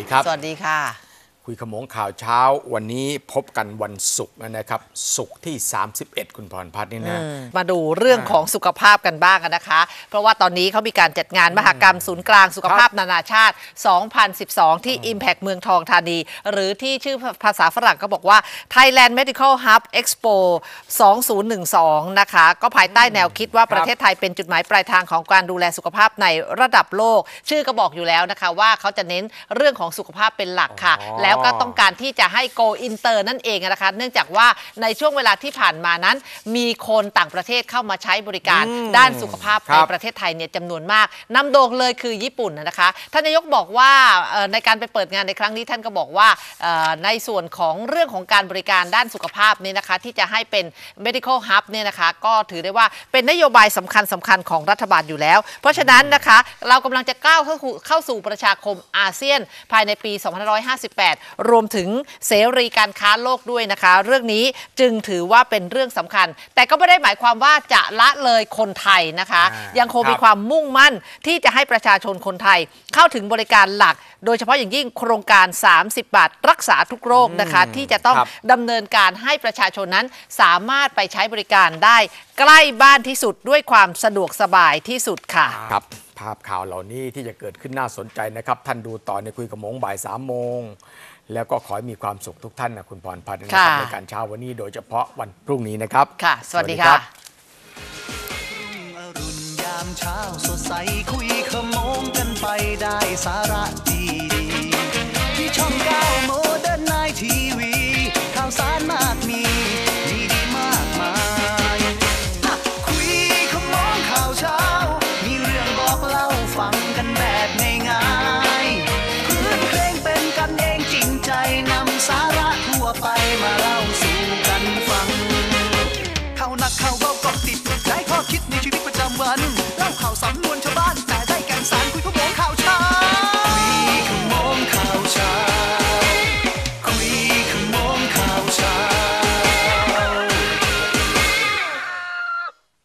ดีครับสวัสดีค่ะคุยขโมงข่าวเช้าวันนี้พบกันวันศุกร์นะครับศุกร์ที่31คุณพรพัฒน์นี่นะมาดูเรื่องของสุขภาพกันบ้างนะคะเพราะว่าตอนนี้เขามีการจัดงานมหกรรมศูนย์กลางสุขภาพนานาชาติ 2012 ที่ Impact เมืองทองธานีหรือที่ชื่อภาษาฝรั่งก็บอกว่า Thailand Medical Hub Expo 2012 นะคะก็ภายใต้แนวคิดว่าประเทศไทยเป็นจุดหมายปลายทางของการดูแลสุขภาพในระดับโลกชื่อก็บอกอยู่แล้วนะคะว่าเขาจะเน้นเรื่องของสุขภาพเป็นหลักค่ะแล้วก็ต้องการที่จะให้ go inter นั่นเองนะคะเนื่องจากว่าในช่วงเวลาที่ผ่านมานั้นมีคนต่างประเทศเข้ามาใช้บริการด้านสุขภาพในประเทศไทยเนี่ยจำนวนมากนำโด่งเลยคือญี่ปุ่นนะคะท่านนายกบอกว่าในการไปเปิดงานในครั้งนี้ท่านก็บอกว่าในส่วนของเรื่องของการบริการด้านสุขภาพนี่นะคะที่จะให้เป็น medical hub เนี่ยนะคะก็ถือได้ว่าเป็นนโยบายสำคัญของรัฐบาลอยู่แล้วเพราะฉะนั้นนะคะเรากำลังจะก้าวเข้าสู่ประชาคมอาเซียนภายในปี 2558 รวมถึงเสรีการค้าโลกด้วยนะคะเรื่องนี้จึงถือว่าเป็นเรื่องสำคัญแต่ก็ไม่ได้หมายความว่าจะละเลยคนไทยนะคะยังคงมีความมุ่งมั่นที่จะให้ประชาชนคนไทยเข้าถึงบริการหลักโดยเฉพาะอย่างยิ่งโครงการ30 บาทรักษาทุกโรคนะคะที่จะต้องดำเนินการให้ประชาชนนั้นสามารถไปใช้บริการได้ใกล้บ้านที่สุดด้วยความสะดวกสบายที่สุดค่ะครับภาพข่าวเหล่านี้ที่จะเกิดขึ้นน่าสนใจนะครับท่านดูต่อในคุยกับโมงบ่าย3 โมงแล้วก็ขอให้มีความสุขทุกท่านนะคุณพรพัฒน์นะครับในการเช้าวันนี้โดยเฉพาะวันพรุ่งนี้นะครับค่ะสวัสดีค่ะอรุณยามเช้าสดใสคุยขโมงกันไปได้สาระดีที่ช่อง9 Modern Night TV ข่าวสารมากมีดีมากมายคุยขโมงข่าวเช้ามีเรื่องบอกเล่าฟังกันแบบง่าย